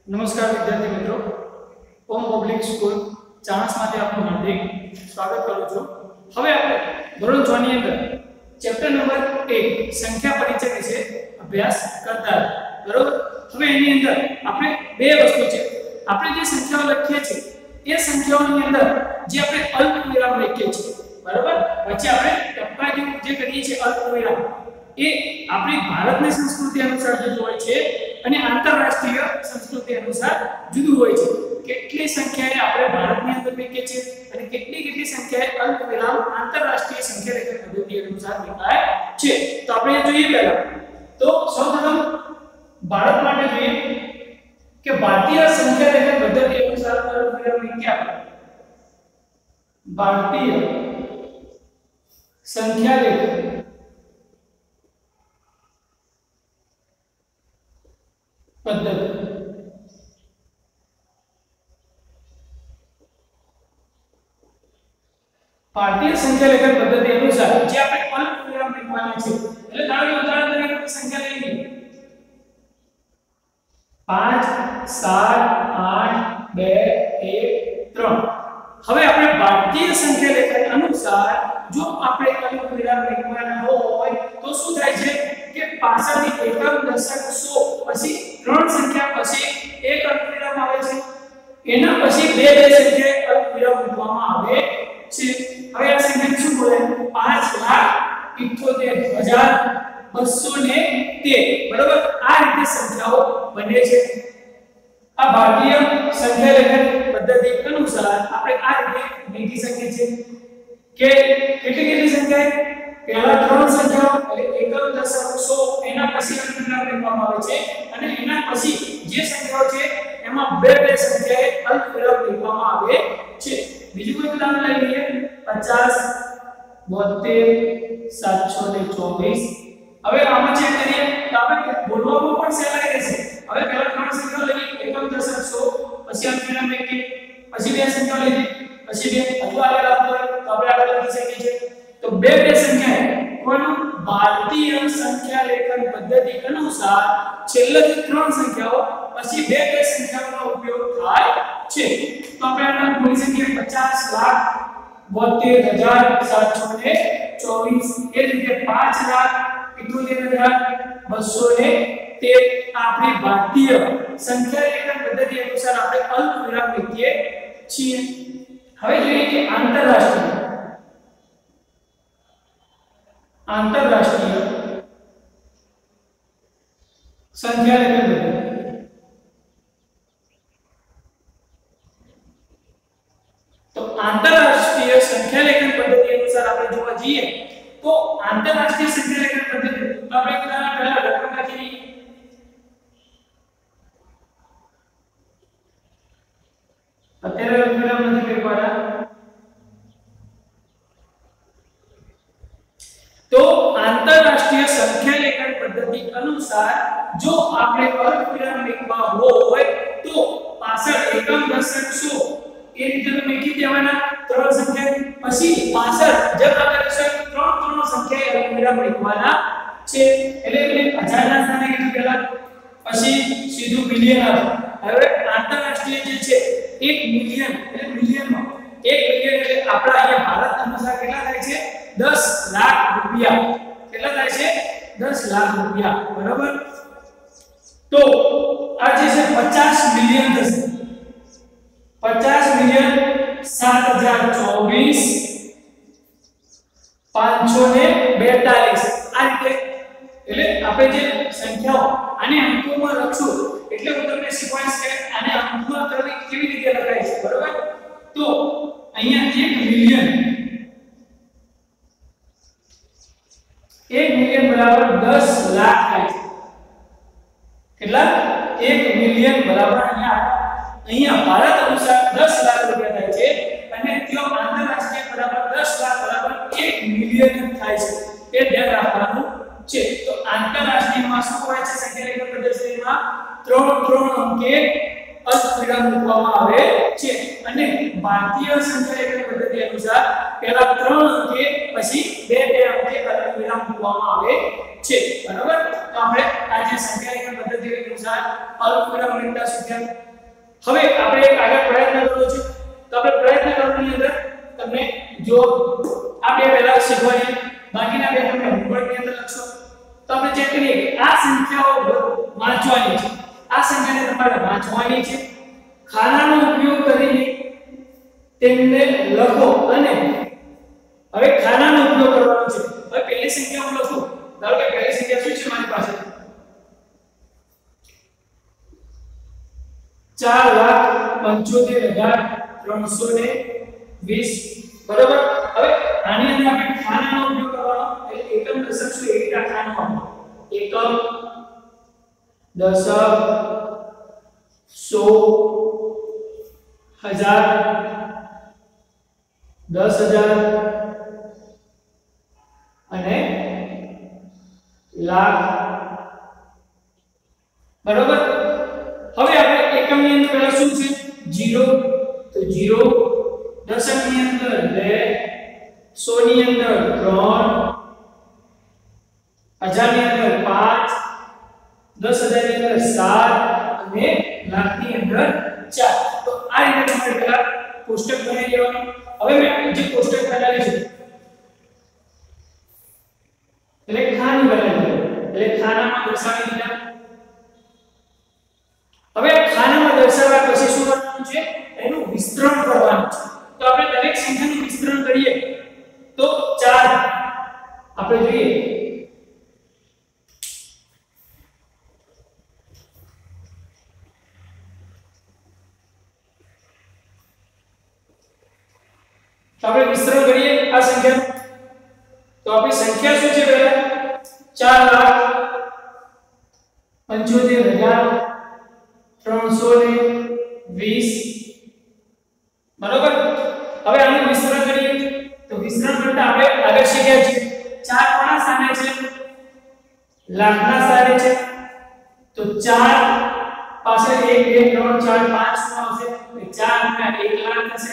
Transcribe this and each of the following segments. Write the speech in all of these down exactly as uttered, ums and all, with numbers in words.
નમસ્કાર વિદ્યાર્થી મિત્રો, ઓમ પબ્લિક સ્કૂલ ચાણસમાંથી આપનું હાર્દિક સ્વાગત કરું છું। હવે આપણે ધોરણ છ ની અંદર ચેપ્ટર નંબર એક સંખ્યા પરિચય વિશે અભ્યાસ કરતા બરોબર। હવે એની અંદર આપણે બે વસ્તુ છે, આપણે જે સંખ્યાઓ લખીએ છીએ એ સંખ્યાઓની અંદર જે આપણે અલ્પવિરામ લખીએ છીએ બરોબર, પછી આપણે ટપકા જેવું જે કરીએ છીએ અલ્પવિરામ, એ આપણી ભારતની સંસ્કૃતિ અનુસાર જુદું હોય છે અને આંતરરાષ્ટ્રીય સંસ્કૃતિ અનુસાર જુદું હોય છે। કેટલી સંખ્યાએ આપણે ભારતની અંદર લખીએ છીએ અને કેટલી કેટલી સંખ્યાએ અલ્પવિરામ આંતરરાષ્ટ્રીય સંખ્યા રેખા પદ્ધતિ અનુસાર લખાય છે। તો આપણે જોઈએ પહેલા તો સૌપ્રથમ ભારત માટે જોઈએ કે ભારતીય સંખ્યા રેખા પદ્ધતિ અનુસાર અલ્પવિરામ લખ્યા ભારતીય સંખ્યા રેખા પદ્ધતિ ભારતીય સંખ્યા લેખન પદ્ધતિ અનુસાર જે આપણે અલ્પવિરામ લખવાના છે, એટલે ધારો કે ઉદાહરણ તરીકે સંખ્યા લઈ લઈએ પાંચ સાત આઠ બે એક ત્રણ। હવે આપણે ભારતીય સંખ્યા લેખન અનુસાર જો આપણે અલ્પવિરામ લખવાના હોય તો શું થાય છે કે પાછળની એકમ દશક સો પછી ત્રણ સંખ્યા પછી એક અલ્પવિરામ આવે છે, એના પછી બે બે સંખ્યાએ અલ્પવિરામ મૂકવામાં આવે છે। હવે આ સંખ્યા શું બોલે પાંચ લાખ ઇઠ્યોતેર હજાર બસો તેર બરોબર, આ રીતે સંખ્યાઓ બને છે। આ ભારતીય સંખ્યા લેખન પદ્ધતિ અનુસાર આપણે આ રીતે લખી શકીએ છીએ કે કેટલી કેટલી સંખ્યાએ પહેલા ત્રણ સંખ્યાઓ એટલે એકમ દશક સો એના પછી અલ્પવિરામ લખવામાં આવે છે અને એના પછી જે સંખ્યાઓ છે એમાં બે બે સંખ્યાએ અલ્પવિરામ લખવામાં આવે છે। બીજું કોઈ ઉદાહરણ લઈ લઈએ પચાસ બોતેર સાતસો ચોવીસ। હવે આમાં ચેક કરીએ તો આપણે બોલવામાં પણ સહેલાઈ રહેશે। હવે પહેલા ત્રણ સંખ્યાઓ લઈએ એકમ દશક સો પછી અલ્પવિરામ લખીએ, પછી બે સંખ્યાઓ લઈએ, પછી બે હજુ આગળ આવતો હોય તો આપણે આગળ લખી શકીએ છીએ। તો બે બે સંખ્યા કોનું ભારતીય સંખ્યા લેખન પદ્ધતિ અનુસાર છેલ્લે ત્રણ સંખ્યાઓ પછી બે બે સંખ્યાઓનો ઉપયોગ થાય છે। તો આપણે આને બોલી શકીએ પચાસ લાખ બોતેર હજાર સાતસો ચોવીસ, એ રીતે પાંચ લાખ ઇઠ્યોતેર હજાર બસો તેર। આપણી ભારતીય સંખ્યા લેખન પદ્ધતિ અનુસાર આપણે અલ્પવિરામ લખીએ છીએ। હવે જોઈએ કે આંતરરાષ્ટ્રીય આંતરરાષ્ટ્રીય સંખ્યા લેખન પદ્ધતિ। તો આંતરરાષ્ટ્રીય સંખ્યા લેખન પદ્ધતિ અનુસાર આપણે જોવા જઈએ તો આંતરરાષ્ટ્રીય સંખ્યા લેખન પદ્ધતિ આપણે પહેલા લખવા રાખીએ અત્યારે અલ્પવિરામ નથી લખવાના। તો આંતરરાષ્ટ્રીય સંખ્યા લેખન પદ્ધતિ અનુસાર જો આપણે અલ્પવિરામ લખવા હોય તો પાછળ એકમ દશક સો એ રીતે તમે લખી દેવાના ત્રણ સંખ્યા, પછી પાછળ જબ આપણે દશક ત્રણ ત્રણ સંખ્યાએ અલ્પવિરામ લખવાના છે। એટલે એટલે હજારના સ્થાને કેટલું પહેલા પછી સીધું મિલિયન આવે। હવે આંતરરાષ્ટ્રીય જે છે એક મિલિયન એટલે મિલિયનમાં એક મિલિયન એટલે આપણા અહીંયા ભારત અનુસાર કેટલા થાય છે દસ લાખ રૂપિયા। કેટલા થાય છે દસ લાખ રૂપિયા બરાબર। તો આ જે છે પચાસ મિલિયન થશે, પચાસ મિલિયન સાત હજાર ચોવીસ પાંચસો બેતાલીસ। આ રીતે એટલે આપણે જે સંખ્યાઓ આને અંકોમાં લખશું એટલે હું તમને સિક્વન્સ કે આને અંકમાં કરવી કેવી રીતે લખાય છે બરોબર। તો અહીંયા એક મિલિયન એક મિલિયન બરાબર દસ લાખ થાય છે। કેટલા એક મિલિયન બરાબર અહીંયા અહીંયા ભારત અનુસાર દસ લાખ રૂપિયા થાય છે અને ત્યાં આંતરરાષ્ટ્રીય બરાબર દસ લાખ બરાબર એક મિલિયન થાય છે, એ ધ્યાન રાખવાનું છે। તો આંતરરાષ્ટ્રીયમાં શું હોય છે સંખ્યા લેખન પદ્ધતિમાં ત્રણ ત્રણ અંકે અલ્પવિરામ મૂકવામાં આવે છે અને ભારતીય સંખ્યા લેખન પદ્ધતિ અનુસાર પહેલા ત્રણ અંકે પછી બે બે અંકે અલ્પવિરામ મૂકવામાં આવે છે બરાબર તો આપણે આ જે સંખ્યા લેખન પદ્ધતિ અનુસાર અલ્પવિરામ મૂકતા શીખ્યા હવે આપણે એક આગળ પ્રયત્ન કરવો છે તો આપણે પ્રયત્ન કરવાની અંદર તમને જો આ બે પહેલા શીખવાની બાકીના બે તમે હોમવર્કની અંદર લખશો તો આપણે ચેક કરીએ કે આ સંખ્યાઓ વાંચવાની છે આ સંખ્યાને તમારે વાંચવાની છે ખાનાનો ઉપયોગ કરીને તેમને લખો અને હવે ખાનાનો ઉપયોગ કરવાનો છે હવે પહેલી સંખ્યા હું લખું ધારો કે પહેલી સંખ્યા શું છે મારી પાસે ચાર લાખ પંચોતેર હજાર ત્રણસો વીસ બરાબર હવે આની અંદર આપણે ખાનાનો ઉપયોગ કરવાનો એટલે એકમ દશક શું એ રીતે ખાનાનો એકમ દશક સો હજાર દસ હજાર અને લાખ બરાબર હવે આપણે એકમ ની અંદર પહેલા શું છે ઝીરો તો ઝીરો દશક ની અંદર બે સો ની અંદર ત્રણ હજાર ની અંદર પાંચ દસ હજાર ની અંદર સાત અને લાખ ની અંદર ચાર તો આ રીતે તમારે પહેલા કોષ્ટક બનાવી લેવાનું હવે મેં જે કોષ્ટક બનાવ્યું છે એટલે ખાનું બનાવ્યું એટલે ખાનામાં દર્શાવી દીધા હવે ખાનામાં દર્શાવ્યા પછી શું કરવાનું છે એનું વિસ્તરણ કરવાનું છે તો આપણે દરેક સંખ્યાનું વિસ્તરણ કરીએ તો ચાર આપણે જોઈએ તો આપણે વિસ્તરણ કરીએ આ સંખ્યા તો આપણી સંખ્યા શું છે પહેલા ચાર લાખ પંચોતેર હજાર ત્રણસો વીસ બરોબર હવે આનું વિસ્તરણ કરીએ તો વિસ્તરણ કરતા આપણે આગળ શીખ્યા છીએ ચાર કોના સ્થાને છે લાખના સ્થાને છે તો ચાર પાસે એક બે ત્રણ ચાર પાંચ નો આવશે તો ચાર ગુણ્યા એક લાખ થશે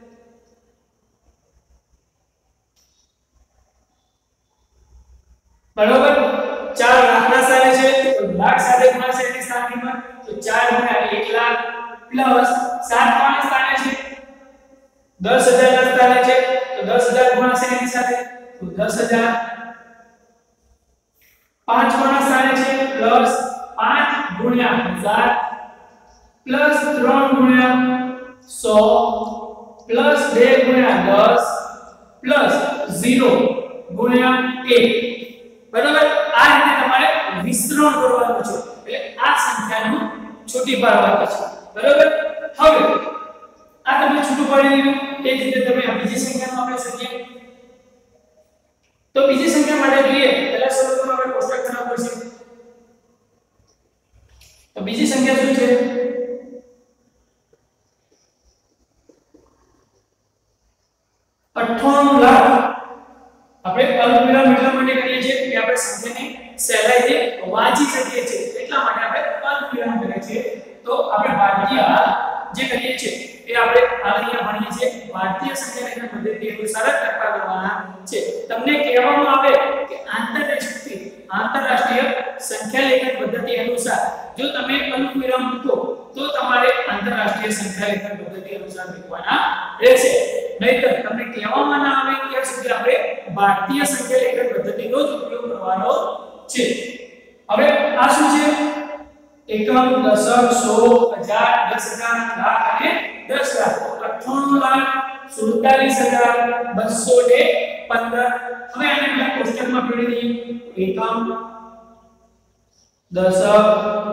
બરોબર ચાર લાખના સ્થાને છે તો લાખ સાથે ગુણાશે એની સ્થાન કિંમત તો ચાર ગુણ્યા એક લાખ પ્લસ સાત કોના સ્થાને છે દસ હજાર ના સ્થાને છે તો દસ હજાર ગુણાશે એની સાથે તો દસ હજાર પાંચ કોના સ્થાને છે પ્લસ પાંચ ગુણ્યા હજાર પ્લસ ત્રણ ગુણ્યા સો પ્લસ બે ગુણ્યા દસ પ્લસ ઝીરો ગુણ્યા એક બરાબર આ રીતે તમારે વિસ્તરણ કરવાનું છે એટલે આ સંખ્યાનું છૂટી પાડવાનું છે બરાબર હવે આ તમને છૂટું પાડી દીધું એ જ રીતે તમે આ બીજી સંખ્યાનો આપણે શોધીએ તો બીજી સંખ્યા માટે જોઈએ પહેલા શરૂઆતમાં આપણે કોષ્ટક બનાવવું પડશે તો બીજી સંખ્યા શું છે અઠ્ઠાણું લાખ આપણે અલ્પવિરામ એટલા માટે કરીએ છીએ કે આપણે સંખ્યાને સહેલાઈથી વાંચી શકીએ છીએ એટલા માટે આપણે અલ્પવિરામ કરીએ છીએ તો આપણે ભારતીય જે કરીએ છીએ એ આપણે અહીંયા ભણીએ છીએ ભારતીય સંખ્યા લેખન પદ્ધતિ અનુસાર જ ટપ્પા કરવાના છે તમને કહેવામાં આવે કે આંતરરાષ્ટ્રીય આંતરરાષ્ટ્રીય સંખ્યા લેખન પદ્ધતિ અનુસાર જો તમે અલ્પવિરામ મૂકો તો તમારે આંતરરાષ્ટ્રીય સંખ્યા લેખન પદ્ધતિ અનુસાર મૂકવાના રહેશે નહીતર તમને કહેવામાં ના આવે ત્યાં સુધી આપણે ભારતીય સંખ્યા લેખન પદ્ધતિનો જ ઉપયોગ કરવાનો છે હવે આ શું છે એકમ દશક સો હજાર દસ હજાર લાખ અને દસ લાખ અઠ્ઠાણું લાખ સુડતાલીસ હજાર બસો પંદર હવે આને આપણે કોષ્ટકમાં ફેરવી દઈએ એકમ દશક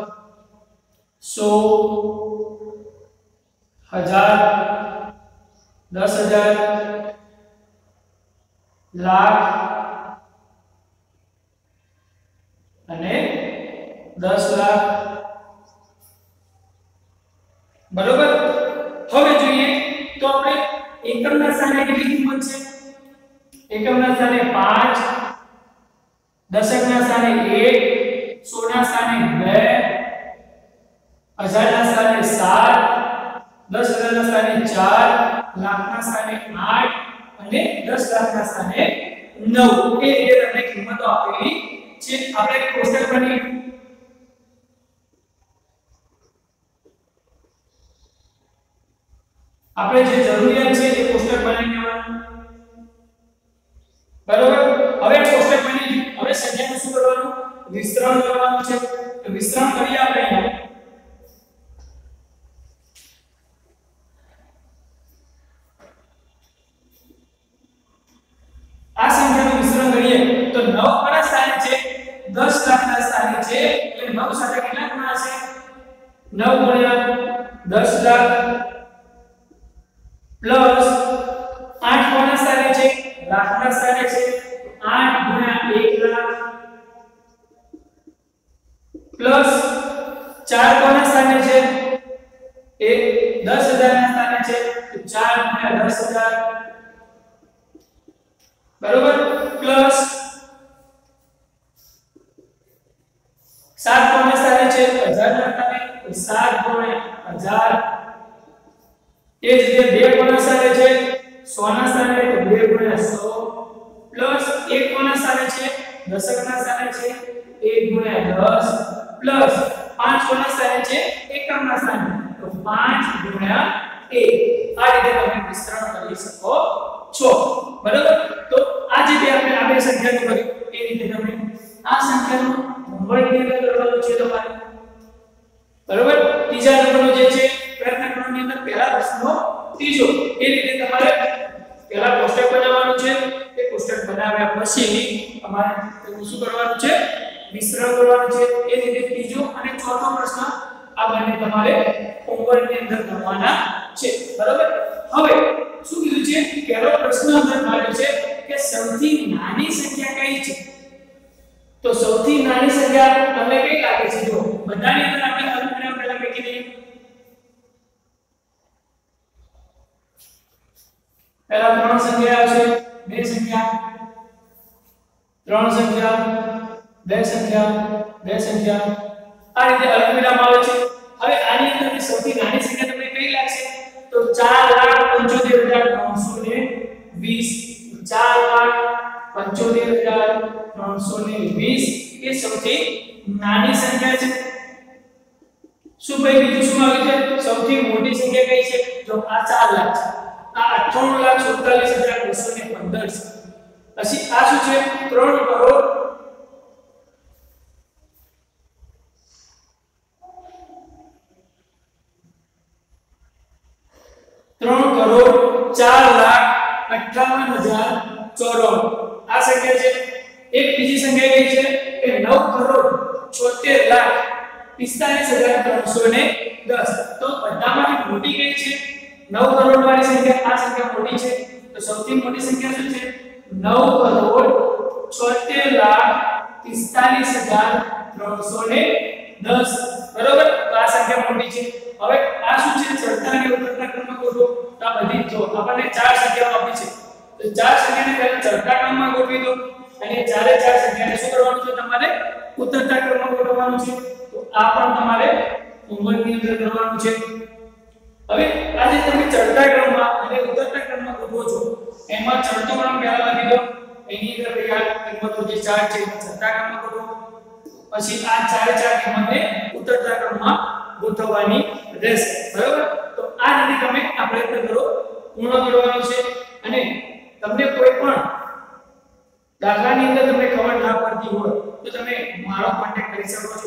સો હજાર દસ હજાર લાખ અને દસ લાખ બરોબર હવે જોઈએ તો આપણે એકમના સ્થાને કેટલી કિંમત છે એકમના સ્થાને પાંચ દશકના સ્થાને એક સો ના સ્થાને બે હજારના સ્થાને સાત લાખ ના સ્થાને નવ એ રીતે તમને કિંમતો આપેલી છે. આપણે કોષ્ટક બનાવી આપણે જે જરૂરિયાત છે એ કોષ્ટક બનાવી લેવાનું. બરોબર. હવે કોષ્ટક બની ગયું. હવે સંખ્યાનું શું કરવાનું? વિસ્તરણ કરવાનું છે. તો વિસ્તરણ કરીએ આપણે અહીંયા. આ સંખ્યાનું વિસ્તરણ કરીએ તો નવ કોના સ્થાને છે? દસ લાખ ના સ્થાને છે. એટલે નવ સાથે કેટલા ગુણા છે? નવ ગુણ્યા દસ લાખ પ્લસ આઠ કોના સ્થાને છે? લાખ ના સ્થાને છે. આઠ ગુણ્યા એક લાખ પ્લસ ચાર કોના સ્થાને છે? એ દસ હજાર ના સ્થાને છે. તો ચાર ગુણ્યા દસ હજાર બરોબર પ્લસ સાત કોના સ્થાને છે? હજાર ના સ્થાને. તો સાત ગુણ્યા હજાર. એ જ રીતે બે કોના સ્થાને છે? સો ના સ્થાને. તો બે ગુણ્યા સો પ્લસ એક કોના સ્થાને છે? દશક ના સ્થાને છે. એક ગુણ્યા દસ પ્લસ પાંચ કોના સ્થાને છે? એકમ ના સ્થાને. તો પાંચ ગુણ્યા એક. આ રીતે તમે વિસ્તરણ કરી શકો છો. બરાબર. તો આ જે બે આપણે આ બે સંખ્યાનું કર્યું એ રીતે તમે આ સંખ્યાનું હોમવર્ક ની અંદર કરવાનું છે તમારે. બરાબર. ત્રીજા નંબરનો જે છે પ્રયત્ન કરવાની અંદર પહેલા પ્રશ્નનો ત્રીજો એ રીતે તમારે પહેલા કોષ્ટક બનાવવાનું છે. એ કોષ્ટક બનાવ્યા પછી તમારે તેનું શું કરવાનું છે? વિસ્તરણ કરવાનું છે. એ રીતે ત્રીજો અને ચોથો પ્રશ્ન આ બંને તમારે હોમવર્ક ની અંદર કરવાના છે. બરાબર. હવે શું કીધું છે? પહેલો પ્રશ્ન અંદર આવ્યો છે કે સૌથી નાની સંખ્યા કઈ છે? તો સૌથી નાની સંખ્યા તમને કઈ લાગે છે? જો બધાની અંદર આપણે અનુક્રમ પહેલા મૂકી દઈએ. પહેલા ત્રણ સંખ્યા આવશે. બે સંખ્યા, ત્રણ સંખ્યા, બે સંખ્યા, બે સંખ્યા. આ રીતે અનુક્રમ આવે છે. હવે આની અંદર સૌથી નાની સંખ્યા તમને કઈ લાગશે? તો ચાર લાખ પંચોતેર હજાર ત્રણસો વીસ. ચાર લાખ પંચોતેર હજાર ત્રણસો વીસ એ સૌથી નાની સંખ્યા છે. શું ભાઈ બીજું શું આવ્યું છે? સૌથી મોટી સંખ્યા કઈ છે? જો આ ચાર લાખ છે. આ અઠ્ઠાણું લાખ સુડતાલીસ હજાર બસો પંદર છે. પછી આ શું છે? ત્રણ કરોડ ત્રણ કરોડ ચાર લાખ અઠ્ઠાવન હજાર ચોરાણું આ સંખ્યા છે. એક બીજી સંખ્યા કઈ છે? કે નવ કરોડ છોતેર લાખ પિસ્તાલીસ હજાર ત્રણસો દસ. તો બધામાંથી મોટી કઈ છે? નવ કરોડ વાળી સંખ્યા. આ સંખ્યા મોટી છે. તો સૌથી મોટી સંખ્યા શું છે? નવ કરોડ છોતેર લાખ પિસ્તાલીસ હજાર ત્રણસો દસ. બરોબર. તો આ સંખ્યા મોટી છે. હવે આ શું છે? ચડતા અને ઉતરતા ક્રમમાં ગોઠવો. તો આ બધી જો આપણને ચાર સંખ્યાઓ આપી છે. તો ચાર સંખ્યાને પહેલા ચડતા ક્રમમાં ગોઠવી દો અને ચારે ચાર સંખ્યાને શું કરવાનું છે? તમારે ઉતરતા ક્રમમાં ગોઠવવાનું છે. તો આ પણ તમારે હોમવર્ક ની અંદર કરવાનું છે. હવે આ જે તમે ચડતા ક્રમમાં અને ઉતરતા ક્રમમાં ગોઠવો છો એમાં ચડતો ક્રમ પહેલા લખી દો. એની અંદર પહેલા કિંમતો જે ચાર છે એ ચડતા ક્રમમાં ગોઠવો. પછી આ ચારે ચાર કિંમતને ઉતરતા ક્રમમાં ગોઠવવાની રહેશે. બરાબર. તો આ રીતે તમે આ પ્રયત્ન કરો પૂર્ણ કરવાનો છે. અને તમને કોઈ પણ દાખલાની અંદર તમને ખબર ના પડતી હોય તો તમે મારો કોન્ટેક્ટ કરી શકો છો.